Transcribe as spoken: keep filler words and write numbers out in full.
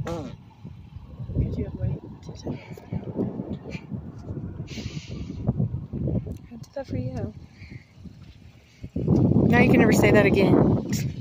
Could you have waited to ten minutes ago? I did that for you. Now you can never say that again.